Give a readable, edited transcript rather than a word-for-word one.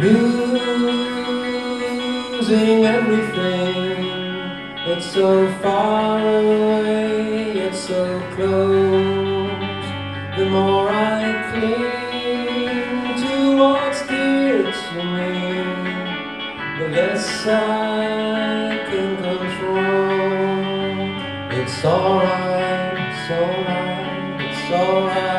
Losing everything. It's so far away, it's so close. The more I cling to what's dear to me, the less I can control. It's alright, it's alright, it's alright.